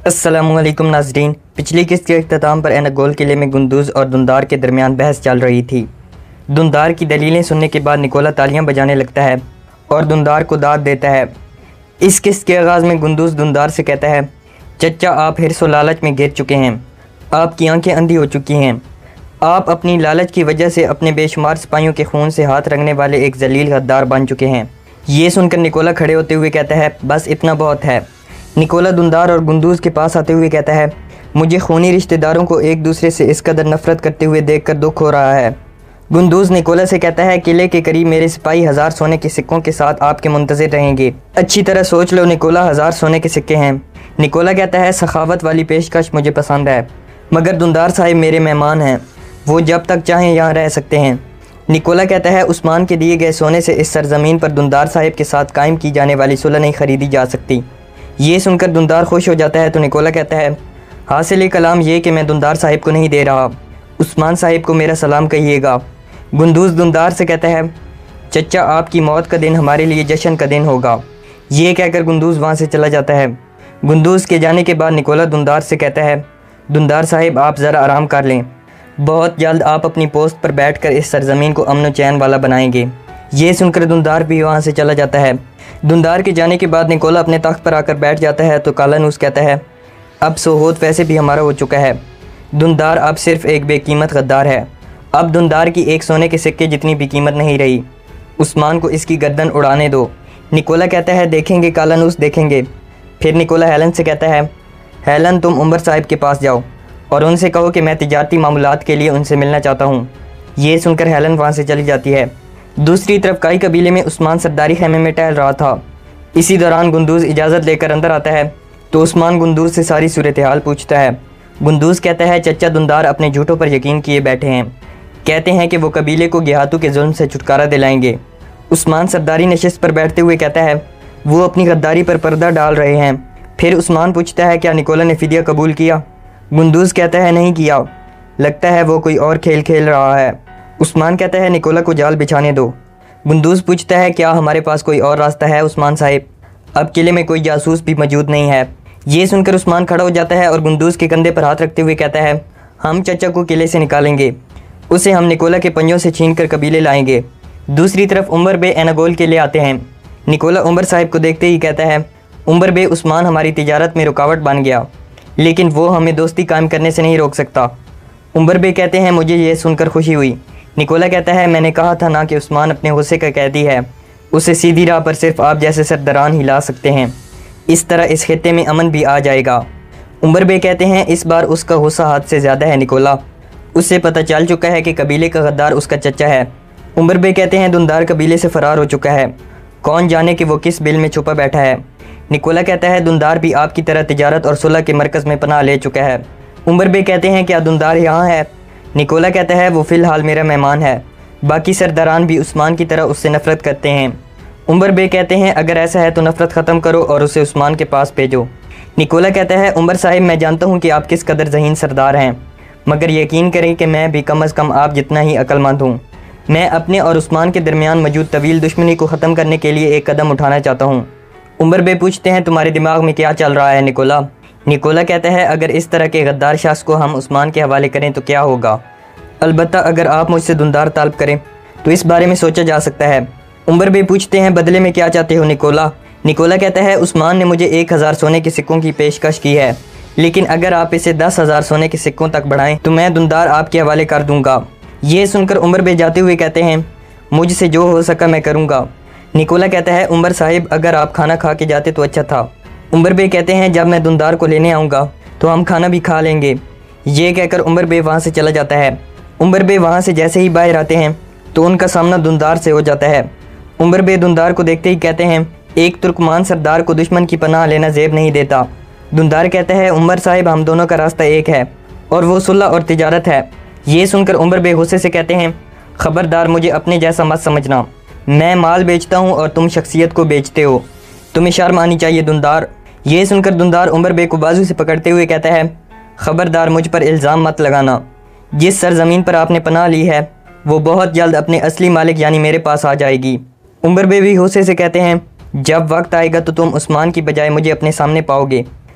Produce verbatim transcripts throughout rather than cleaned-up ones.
السلام علیکم ناظرین، پچھلی قسط کے اختتام پر اینگول قلعے میں گندوز اور دندار کے درمیان بحث چل رہی تھی۔ دندار کی دلیلیں سننے کے بعد نکولا تالیاں بجانے لگتا ہے اور دندار کو داد دیتا ہے۔ اس قسط کے آغاز میں گندوز دندار سے کہتا ہے، چچا آپ حرص و لالچ میں گر چکے ہیں، آپ کی آنکھیں اندھی ہو چکی ہیں، آپ اپنی لالچ کی وجہ سے اپنے بے شمار سپاہیوں کے خون سے ہاتھ رنگنے والے ایک ذلیل غدار بن چکے ہیں۔ یہ سن کر نکولا کھڑے ہوتے ہوئے کہتا ہے، بس اتنا بہت ہے۔ نکولا دندار اور گندوز کے پاس آتے ہوئے کہتا ہے، مجھے خونی رشتہ داروں کو ایک دوسرے سے اس قدر نفرت کرتے ہوئے دیکھ کر دکھ ہو رہا ہے۔ گندوز نکولا سے کہتا ہے، قلعے کے قریب میرے سپاہی ہزار سونے کے سکوں کے ساتھ آپ کے منتظر رہیں گے۔ اچھی طرح سوچ لو نکولا، ہزار سونے کے سکے ہیں۔ نکولا کہتا ہے، سخاوت والی پیشکش مجھے پسند ہے، مگر دندار صاحب میرے مہمان ہیں، وہ جب تک چاہیں یہاں رہ سکتے ہیں۔ نکولا کہتا ہے، عثمان کے دیے گئے سونے سے اس سرزمین پر دندار صاحب کے ساتھ قائم کی جانے والی صلح نہیں خریدی جا سکتی۔ یہ سن کر دندار خوش ہو جاتا ہے تو نکولا کہتا ہے، حاصل کلام یہ کہ میں دندار صاحب کو نہیں دے رہا، عثمان صاحب کو میرا سلام کہیے گا۔ گندوز دندار سے کہتا ہے، چچا آپ کی موت کا دن ہمارے لیے جشن کا دن ہوگا۔ یہ کہہ کر گندوز وہاں سے چلا جاتا ہے۔ گندوز کے جانے کے بعد نکولا دندار سے کہتا ہے، دندار صاحب آپ ذرا آرام کر لیں، بہت جلد آپ اپنی پوسٹ پر بیٹھ کر اس سرزمین کو امن و چین والا بنائیں گے۔ یہ سن کر دندار بھی وہاں سے چلا جاتا ہے۔ دندار کے جانے کے بعد نکولا اپنے تخت پر آ کر بیٹھ جاتا ہے تو کالانوس کہتا ہے، اب سوہوت ویسے بھی ہمارا ہو چکا ہے، دندار اب صرف ایک بے قیمت غدار ہے، اب دندار کی ایک سونے کے سکے جتنی بھی قیمت نہیں رہی، عثمان کو اس کی گردن اڑانے دو۔ نکولا کہتا ہے، دیکھیں گے کالانوس، دیکھیں گے۔ پھر نکولا ہیلن سے کہتا ہے، ہیلن تم عمر صاحب کے پاس جاؤ اور ان سے کہو کہ میں تجارتی معاملات کے لیے ان سے ملنا چاہتا ہوں۔ یہ سن کر ہیلن وہاں سے چلی جاتی ہے۔ دوسری طرف کائی قبیلے میں عثمان سرداری خیمے میں ٹہل رہا تھا۔ اسی دوران گندوز اجازت لے کر اندر آتا ہے تو عثمان گندوز سے ساری صورتحال پوچھتا ہے۔ گندوز کہتا ہے، چچا دندار اپنے جھوٹوں پر یقین کیے بیٹھے ہیں، کہتے ہیں کہ وہ قبیلے کو گیہاتوں کے ظلم سے چھٹکارا دلائیں گے۔ عثمان سرداری نشست پر بیٹھتے ہوئے کہتا ہے، وہ اپنی غداری پر پردہ ڈال رہے ہیں۔ پھر عثمان پوچھتا ہے، کیا نکولا نے فدیہ قبول کیا؟ گندوز کہتا ہے، نہیں کیا، لگتا ہے وہ کوئی اور کھیل کھیل رہا ہے۔ عثمان کہتا ہے، نکولا کو جال بچھانے دو۔ گندوز پوچھتا ہے، کیا ہمارے پاس کوئی اور راستہ ہے عثمان صاحب؟ اب قلعے میں کوئی جاسوس بھی موجود نہیں ہے۔ یہ سن کر عثمان کھڑا ہو جاتا ہے اور گندوز کے کندھے پر ہاتھ رکھتے ہوئے کہتا ہے، ہم چچا کو قلعے سے نکالیں گے، اسے ہم نکولا کے پنجوں سے چھین کر قبیلے لائیں گے۔ دوسری طرف عمر بے اینگول کے لیے آتے ہیں۔ نکولا عمر صاحب کو دیکھتے ہی کہتا ہے، عمر بے عثمان ہماری تجارت میں رکاوٹ بن گیا، لیکن وہ ہمیں دوستی قائم کرنے سے نہیں روک سکتا۔ عمر بے کہتے ہیں، مجھے یہ سن کر خوشی ہوئی۔ نکولا کہتا ہے، میں نے کہا تھا نا کہ عثمان اپنے غصے کا قیدی ہے، اسے سیدھی راہ پر صرف آپ جیسے سرداران ہی لا سکتے ہیں، اس طرح اس خطے میں امن بھی آ جائے گا۔ عمر بے کہتے ہیں، اس بار اس کا غصہ حد سے زیادہ ہے نکولا، اس سے پتہ چل چکا ہے کہ قبیلے کا غدار اس کا چچا ہے۔ عمر بے کہتے ہیں، دندار قبیلے سے فرار ہو چکا ہے، کون جانے کہ وہ کس بل میں چھپا بیٹھا ہے۔ نکولا کہتا ہے، دندار بھی آپ کی طرح تجارت اور صلح کے مرکز میں پناہ لے چکا ہے۔ عمر بے کہتے ہیں، کیا دندار یہاں ہے؟ نکولا کہتا ہے، وہ فی الحال میرا مہمان ہے، باقی سرداران بھی عثمان کی طرح اس سے نفرت کرتے ہیں۔ عمر بے کہتے ہیں، اگر ایسا ہے تو نفرت ختم کرو اور اسے عثمان کے پاس بھیجو۔ نکولا کہتا ہے، عمر صاحب میں جانتا ہوں کہ آپ کس قدر ذہین سردار ہیں، مگر یقین کریں کہ میں بھی کم از کم آپ جتنا ہی عقل مند ہوں۔ میں اپنے اور عثمان کے درمیان موجود طویل دشمنی کو ختم کرنے کے لیے ایک قدم اٹھانا چاہتا ہوں۔ عمر بے پوچھتے ہیں، تمہارے دماغ میں کیا چل رہا ہے نکولا؟ نکولا کہتا ہے، اگر اس طرح کے غدار شخص کو ہم عثمان کے حوالے کریں تو کیا ہوگا؟ البتہ اگر آپ مجھ سے دندار طلب کریں تو اس بارے میں سوچا جا سکتا ہے۔ عمر بے پوچھتے ہیں، بدلے میں کیا چاہتے ہو نکولا؟ نکولا کہتا ہے، عثمان نے مجھے ایک ہزار سونے کے سکوں کی پیشکش کی ہے، لیکن اگر آپ اسے دس ہزار سونے کے سکوں تک بڑھائیں تو میں دندار آپ کے حوالے کر دوں گا۔ یہ سن کر عمر بے جاتے ہوئے کہتے ہیں، مجھ سے جو ہو سکا میں کروں گا۔ نکولا کہتا ہے، عمر صاحب اگر آپ کھانا کھا کے جاتے تو اچھا تھا۔ عمر بے کہتے ہیں، جب میں دندار کو لینے آؤں گا تو ہم کھانا بھی کھا لیں گے۔ یہ کہہ کر عمر بے وہاں سے چلا جاتا ہے۔ عمر بے وہاں سے جیسے ہی باہر آتے ہیں تو ان کا سامنا دندار سے ہو جاتا ہے۔ عمر بے دندار کو دیکھتے ہی کہتے ہیں، ایک ترکمان سردار کو دشمن کی پناہ لینا زیب نہیں دیتا۔ دندار کہتا ہے، عمر صاحب ہم دونوں کا راستہ ایک ہے اور وہ صلح اور تجارت ہے۔ یہ سن کر عمر بے غصے سے کہتے ہیں، خبردار مجھے اپنے جیسا مت سمجھنا، میں مال بیچتا ہوں اور تم شخصیت کو بیچتے ہو، تمہیں شرم آنی چاہیے دندار۔ یہ سن کر دندار عمر بے کو بازو سے پکڑتے ہوئے کہتا ہے، خبردار مجھ پر الزام مت لگانا، جس سرزمین پر آپ نے پناہ لی ہے وہ بہت جلد اپنے اصلی مالک یعنی میرے پاس آ جائے گی۔ عمر بے بھی غصے سے کہتے ہیں، جب وقت آئے گا تو تم عثمان کی بجائے مجھے اپنے سامنے پاؤ گے،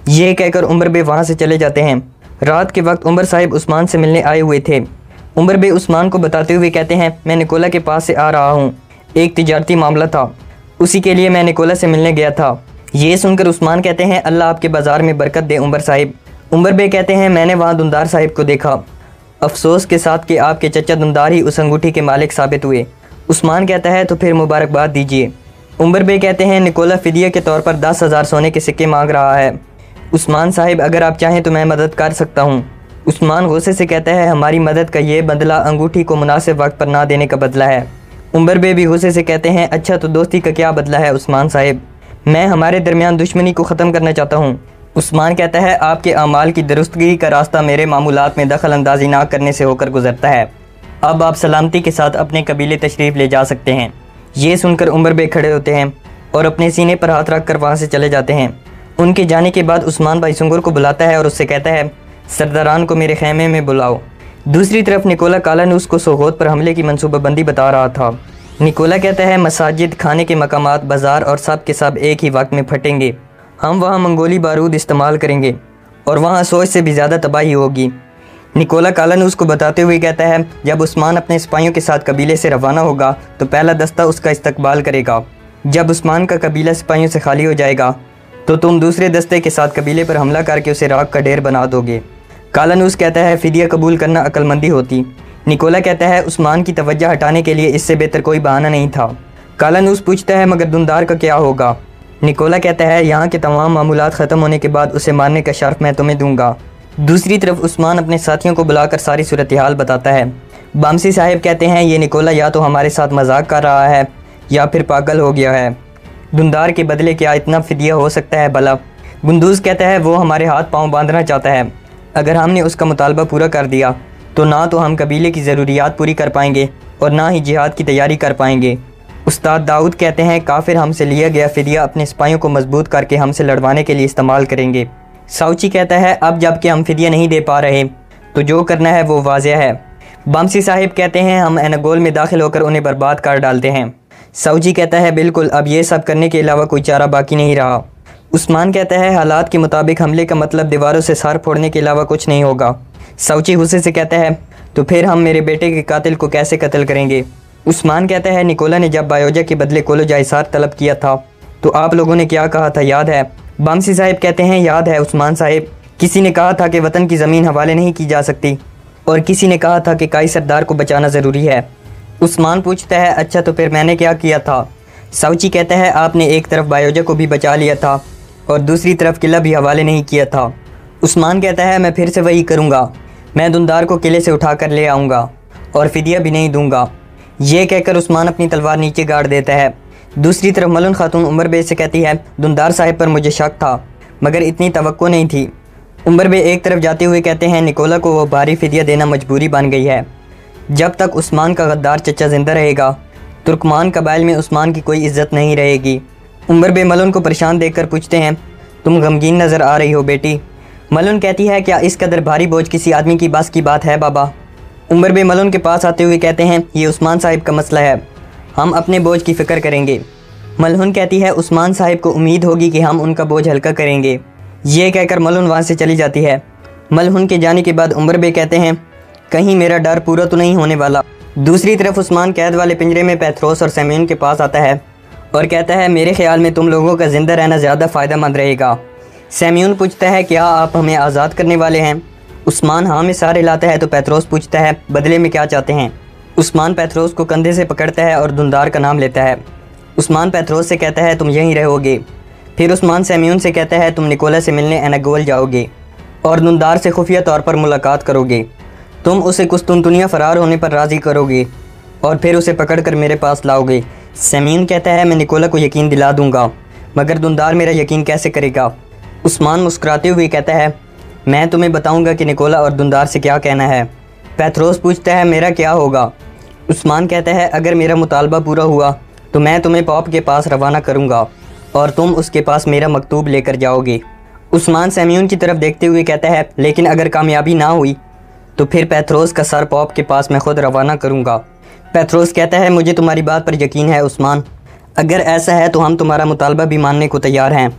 یہ کہہ کر عمر بے وہاں سے چلے جاتے ہیں۔ رات کے وقت عمر صاحب عثمان سے ملنے آئے ہوئے تھے۔ عمر بے عثمان کو بتاتے ہوئے کہتے ہیں میں نکولا کے پاس سے آ رہا ہوں، ایک تجارتی معاملہ تھا، اسی کے لیے میں نکولا سے ملنے گیا تھا۔ یہ سن کر عثمان کہتے ہیں اللہ آپ کے بازار میں برکت دے عمر صاحب۔ عمر بے کہتے ہیں میں نے وہاں دندار صاحب کو دیکھا، افسوس کے ساتھ کہ آپ کے چچا دندار ہی اس انگوٹھی کے مالک ثابت ہوئے۔ عثمان کہتا ہے تو پھر مبارکباد دیجیے۔ عمر بے کہتے ہیں نکولا فدیہ کے طور پر دس ہزار سونے کے سکے مانگ رہا ہے۔ عثمان صاحب اگر آپ چاہیں تو میں مدد کر سکتا ہوں۔ عثمان غصے سے کہتا ہے ہماری مدد کا یہ بدلہ انگوٹھی کو مناسب وقت پر نہ دینے کا بدلہ ہے۔ عمر بے بھی غصے سے کہتے ہیں اچھا تو دوستی کا کیا بدلہ ہے عثمان صاحب، میں ہمارے درمیان دشمنی کو ختم کرنا چاہتا ہوں۔ عثمان کہتا ہے آپ کے اعمال کی درستگی کا راستہ میرے معمولات میں دخل اندازی نہ کرنے سے ہو کر گزرتا ہے، اب آپ سلامتی کے ساتھ اپنے قبیلے تشریف لے جا سکتے ہیں۔ یہ سن کر عمر بے کھڑے ہوتے ہیں اور اپنے سینے پر ہاتھ رکھ کر وہاں سے چلے جاتے ہیں۔ ان کے جانے کے بعد عثمان بھائی سنگر کو بلاتا ہے اور اس سے کہتا ہے سرداران کو میرے خیمے میں بلاؤ۔ دوسری طرف نکولا کالانوس کو سوغوت پر حملے کی منصوبہ بندی بتا رہا تھا۔ نکولا کہتا ہے مساجد، کھانے کے مقامات، بازار اور سب کے سب ایک ہی وقت میں پھٹیں گے، ہم وہاں منگولی بارود استعمال کریں گے اور وہاں سوچ سے بھی زیادہ تباہی ہوگی۔ نکولا کالانوس کو بتاتے ہوئے کہتا ہے جب عثمان اپنے سپاہیوں کے ساتھ قبیلے سے روانہ ہوگا تو پہلا دستہ اس کا استقبال کرے گا، جب عثمان کا قبیلہ سپاہیوں سے خالی ہو جائے گا تو تم دوسرے دستے کے ساتھ قبیلے پر حملہ کر کے اسے راکھ کا ڈھیر بنا دو گے۔ کالانوس کہتا ہے فدیہ قبول کرنا عقل مندی ہوتی۔ نکولا کہتا ہے عثمان کی توجہ ہٹانے کے لیے اس سے بہتر کوئی بہانہ نہیں تھا۔ کالانوس پوچھتا ہے مگر دندار کا کیا ہوگا؟ نکولا کہتا ہے یہاں کے تمام معمولات ختم ہونے کے بعد اسے مارنے کا شرف میں تمہیں دوں گا۔ دوسری طرف عثمان اپنے ساتھیوں کو بلا کر ساری صورتحال بتاتا ہے۔ بامسی صاحب کہتے ہیں یہ نکولا یا تو ہمارے ساتھ مذاق کر رہا ہے یا پھر پاگل ہو گیا ہے، دندار کے بدلے کیا اتنا فدیہ ہو سکتا ہے بھلا؟ گندوز کہتا ہے وہ ہمارے ہاتھ پاؤں باندھنا چاہتا ہے، اگر ہم نے اس کا مطالبہ پورا کر دیا تو نہ تو ہم قبیلے کی ضروریات پوری کر پائیں گے اور نہ ہی جہاد کی تیاری کر پائیں گے۔ استاد داؤد کہتے ہیں کافر ہم سے لیا گیا فدیہ اپنے سپاہیوں کو مضبوط کر کے ہم سے لڑوانے کے لیے استعمال کریں گے۔ ساؤچی کہتا ہے اب جب کہ ہم فدیہ نہیں دے پا رہے تو جو کرنا ہے وہ واضح ہے۔ بامسی صاحب کہتے ہیں ہم اینگول میں داخل ہو کر انہیں برباد کر ڈالتے ہیں۔ ساؤچی کہتا ہے بالکل، اب یہ سب کرنے کے علاوہ کوئی چارہ باقی نہیں رہا۔ عثمان کہتا ہے حالات کے مطابق حملے کا مطلب دیواروں سے سر پھوڑنے کے علاوہ کچھ نہیں ہوگا۔ ساؤچی غصے سے کہتا ہے تو پھر ہم میرے بیٹے کے قاتل کو کیسے قتل کریں گے؟ عثمان کہتا ہے نکولا نے جب بایوجا کے بدلے کولو جائسار طلب کیا تھا تو آپ لوگوں نے کیا کہا تھا یاد ہے؟ بامسی صاحب کہتے ہیں یاد ہے عثمان صاحب، کسی نے کہا تھا کہ وطن کی زمین حوالے نہیں کی جا سکتی اور کسی نے کہا تھا کہ کائی سردار کو بچانا ضروری ہے۔ عثمان پوچھتا ہے اچھا تو پھر میں نے کیا کیا تھا؟ ساؤچی کہتا ہے آپ نے ایک طرف بایوجا کو بھی بچا لیا تھا اور دوسری طرف قلعہ بھی حوالے نہیں کیا تھا۔ عثمان کہتا ہے میں پھر سے وہی کروں گا، میں دندار کو قلعے سے اٹھا کر لے آؤں گا اور فدیہ بھی نہیں دوں گا۔ یہ کہہ کر عثمان اپنی تلوار نیچے گاڑ دیتا ہے۔ دوسری طرف ملن خاتون عمر بے سے کہتی ہے دندار صاحب پر مجھے شک تھا مگر اتنی توقع نہیں تھی۔ عمر بے ایک طرف جاتے ہوئے کہتے ہیں نکولا کو وہ بھاری فدیہ دینا مجبوری بن گئی ہے، جب تک عثمان کا غدار چچا زندہ رہے گا ترکمان قبائل میں عثمان کی کوئی عزت نہیں رہے گی۔ عمر بے ملن کو پریشان دیکھ کر پوچھتے ہیں تم غمگین نظر آ رہی ہو بیٹی؟ ملن کہتی ہے کیا اس قدر بھاری بوجھ کسی آدمی کی بس کی بات ہے بابا؟ عمر بے ملن کے پاس آتے ہوئے کہتے ہیں یہ عثمان صاحب کا مسئلہ ہے، ہم اپنے بوجھ کی فکر کریں گے۔ ملن کہتی ہے عثمان صاحب کو امید ہوگی کہ ہم ان کا بوجھ ہلکا کریں گے۔ یہ کہہ کر ملن وہاں سے چلی جاتی ہے۔ ملن کے جانے کے بعد عمر بے کہتے ہیں کہیں میرا ڈر پورا تو نہیں ہونے والا۔ دوسری طرف عثمان قید والے پنجرے میں پیتروس اور سیمیون کے پاس آتا ہے اور کہتا ہے میرے خیال میں تم لوگوں کا زندہ رہنا زیادہ فائدہ مند رہے گا۔ سیمیون پوچھتا ہے کیا آپ ہمیں آزاد کرنے والے ہیں؟ عثمان ہاں میں سارے لاتا ہے تو پیتروس پوچھتا ہے بدلے میں کیا چاہتے ہیں؟ عثمان پیتروس کو کندھے سے پکڑتا ہے اور دندار کا نام لیتا ہے۔ عثمان پیتروس سے کہتا ہے تم یہیں رہو گے۔ پھر عثمان سیمیون سے کہتا ہے تم نکولا سے ملنے اینگول جاؤ گے اور دندار سے خفیہ طور پر ملاقات کرو گے، تم اسے قسطنطنیہ فرار ہونے پر راضی کرو گے اور پھر اسے پکڑ کر میرے پاس لاؤ گے۔ سیمیون کہتا ہے میں نکولا کو یقین دلا دوں گا مگر دندار میرا یقین کیسے کرے گا؟ عثمان مسکراتے ہوئے کہتا ہے میں تمہیں بتاؤں گا کہ نکولا اور دندار سے کیا کہنا ہے۔ پیتروس پوچھتا ہے میرا کیا ہوگا؟ عثمان کہتا ہے اگر میرا مطالبہ پورا ہوا تو میں تمہیں پاپ کے پاس روانہ کروں گا اور تم اس کے پاس میرا مکتوب لے کر جاؤ گے۔ عثمان سیمیون کی طرف دیکھتے ہوئے کہتا ہے لیکن اگر کامیابی نہ ہوئی تو پھر پیتروس کا سر پاپ کے پاس میں خود روانہ کروں گا۔ پیتروس کہتا ہے مجھے تمہاری بات پر یقین ہے عثمان، اگر ایسا ہے تو ہم تمہارا مطالبہ بھی ماننے کو تیار ہیں۔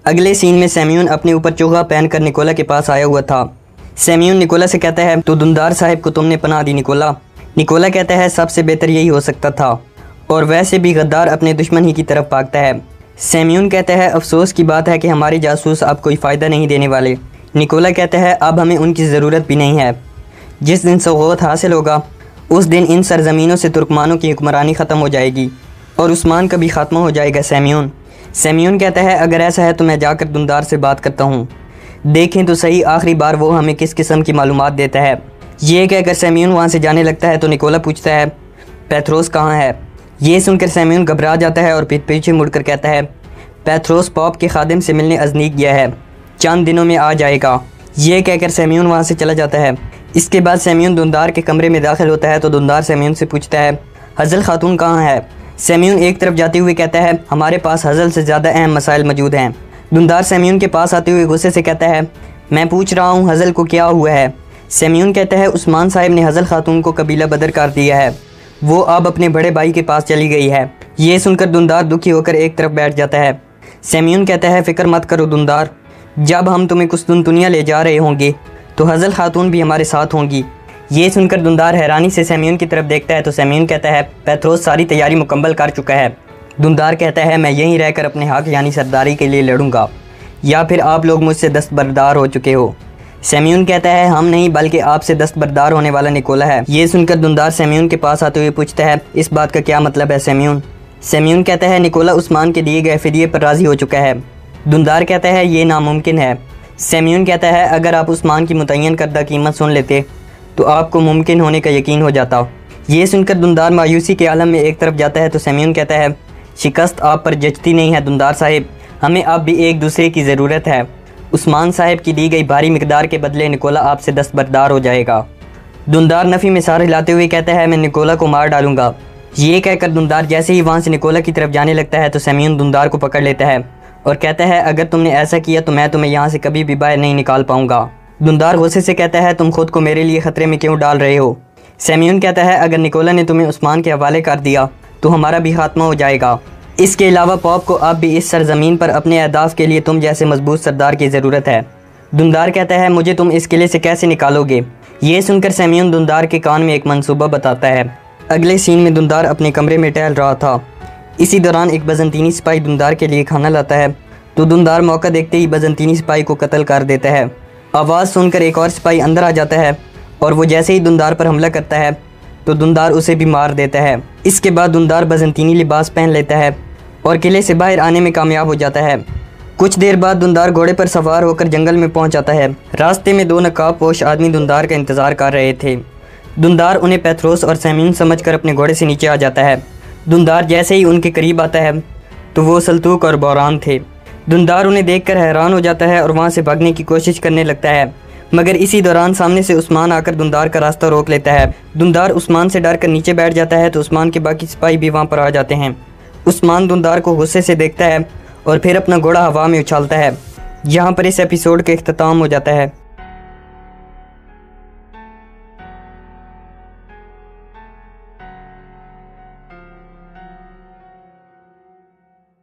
اگلے سین میں سیمیون اپنے اوپر چوغا پہن کر نکولا کے پاس آیا ہوا تھا۔ سیمیون نکولا سے کہتا ہے تو دندار صاحب کو تم نے پناہ دی نکولا۔ نکولا کہتا ہے سب سے بہتر یہی ہو سکتا تھا، اور ویسے بھی غدار اپنے دشمن ہی کی طرف بھاگتا ہے۔ سیمیون کہتا ہے افسوس کی بات ہے کہ ہمارے جاسوس اب کوئی فائدہ نہیں دینے والے۔ نکولا کہتا ہے اب ہمیں ان کی ضرورت بھی نہیں ہے۔ جس دن سغوت حاصل ہوگا اس دن ان سرزمینوں سے ترکمانوں کی حکمرانی ختم ہو جائے گی اور عثمان کا بھی خاتمہ ہو جائے گا سیمیون۔ سیمیون کہتا ہے اگر ایسا ہے تو میں جا کر دندار سے بات کرتا ہوں، دیکھیں تو صحیح آخری بار وہ ہمیں کس قسم کی معلومات دیتا ہے۔ یہ کہہ کر سیمیون وہاں سے جانے لگتا ہے تو نکولا پوچھتا ہے پیتروس کہاں ہے؟ یہ سن کر سیمیون گھبرا جاتا ہے اور پھر پیچھے مڑ کر کہتا ہے پیتروس پاپ کے خادم سے ملنے ازنیک گیا ہے، چند دنوں میں آ جائے گا۔ یہ کہہ کر سیمیون وہاں سے چلا جاتا ہے۔ اس کے بعد سیمیون دندار کے کمرے میں داخل ہوتا ہے تو دندار سیمیون سے پوچھتا ہے حزل خاتون کہاں ہے؟ سیمیون ایک طرف جاتے ہوئے کہتا ہے ہمارے پاس حزل سے زیادہ اہم مسائل موجود ہیں۔ دندار سیمیون کے پاس آتے ہوئے غصے سے کہتا ہے میں پوچھ رہا ہوں حزل کو کیا ہوا ہے؟ سیمیون کہتا ہے عثمان صاحب نے حزل خاتون کو قبیلہ بدر کر دیا ہے، وہ اب اپنے بڑے بھائی کے پاس چلی گئی ہے۔ یہ سن کر دندار دکھی ہو کر ایک طرف بیٹھ جاتا ہے۔ سیمیون کہتا ہے فکر مت کرو دندار، جب ہم تمہیں قسطنطنیہ لے جا رہے ہوں گے تو حزل خاتون بھی ہمارے ساتھ ہوں گی۔ یہ سن کر دندار حیرانی سے سیمیون کی طرف دیکھتا ہے تو سیمیون کہتا ہے پیتروس ساری تیاری مکمل کر چکا ہے۔ دندار کہتا ہے میں یہیں رہ کر اپنے حق یعنی سرداری کے لیے لڑوں گا، یا پھر آپ لوگ مجھ سے دستبردار ہو چکے ہو۔ سیمیون کہتا ہے ہم نہیں بلکہ آپ سے دستبردار ہونے والا نکولا ہے۔ یہ سن کر دندار سیمیون کے پاس آتے ہوئے پوچھتا ہے اس بات کا کیا مطلب ہے سیمیون؟ سیمیون کہتا ہے نکولا عثمان کے دیے گئے فدیے پر راضی ہو چکا ہے۔ دندار کہتا ہے یہ ناممکن ہے۔ سیمیون کہتا ہے اگر آپ عثمان کی متعین کردہ قیمت سن لیتے تو آپ کو ممکن ہونے کا یقین ہو جاتا۔ یہ سن کر دندار مایوسی کے عالم میں ایک طرف جاتا ہے تو سیمیون کہتا ہے شکست آپ پر جچتی نہیں ہے دندار صاحب، ہمیں اب بھی ایک دوسرے کی ضرورت ہے۔ عثمان صاحب کی دی گئی بھاری مقدار کے بدلے نکولا آپ سے دستبردار ہو جائے گا۔ دندار نفی میں سار ہلاتے ہوئے کہتا ہے میں نکولا کو مار ڈالوں گا۔ یہ کہہ کر دندار جیسے ہی وہاں سے نکولا کی طرف جانے لگتا ہے تو سیمیون دندار کو پکڑ لیتا ہے اور کہتا ہے اگر تم نے ایسا کیا تو میں تمہیں یہاں سے کبھی بھی باہر نہیں نکال پاؤں گا۔ دندار غصے سے کہتا ہے تم خود کو میرے لیے خطرے میں کیوں ڈال رہے ہو؟ سیمیون کہتا ہے اگر نکولا نے تمہیں عثمان کے حوالے کر دیا تو ہمارا بھی خاتمہ ہو جائے گا۔ اس کے علاوہ پاپ کو اب بھی اس سرزمین پر اپنے اہداف کے لیے تم جیسے مضبوط سردار کی ضرورت ہے۔ دندار کہتا ہے مجھے تم اس قلعے سے کیسے نکالو گے؟ یہ سن کر سیمیون دندار کے کان میں ایک منصوبہ بتاتا ہے۔ اگلے سین میں دندار اپنے کمرے میں ٹہل رہا تھا۔ اسی دوران ایک بزنطینی سپاہی دندار کے لیے کھانا لاتا ہے تو دندار موقع دیکھتے ہی بزنطینی سپاہی کو قتل کر دیتا ہے۔ آواز سن کر ایک اور سپاہی اندر آ جاتا ہے اور وہ جیسے ہی دندار پر حملہ کرتا ہے تو دندار اسے بھی مار دیتا ہے۔ اس کے بعد دندار بزنطینی لباس پہن لیتا ہے اور قلعے سے باہر آنے میں کامیاب ہو جاتا ہے۔ کچھ دیر بعد دندار گھوڑے پر سوار ہو کر جنگل میں پہنچ جاتا ہے۔ راستے میں دو نقاب پوش آدمی دندار کا انتظار کر رہے تھے۔ دندار انہیں پیتروس اور سیمیون سمجھ کر اپنے گھوڑے سے نیچے آ جاتا ہے۔ دندار جیسے ہی ان کے قریب آتا ہے تو وہ سلطوق اور بوران تھے۔ دندار انہیں دیکھ کر حیران ہو جاتا ہے اور وہاں سے بھاگنے کی کوشش کرنے لگتا ہے، مگر اسی دوران سامنے سے عثمان آ کر دندار کا راستہ روک لیتا ہے۔ دندار عثمان سے ڈر کر نیچے بیٹھ جاتا ہے تو عثمان کے باقی سپاہی بھی وہاں پر آ جاتے ہیں۔ عثمان دندار کو غصے سے دیکھتا ہے اور پھر اپنا گھوڑا ہوا میں اچھالتا ہے۔ یہاں پر اس ایپیسوڈ کا اختتام ہو جاتا ہے۔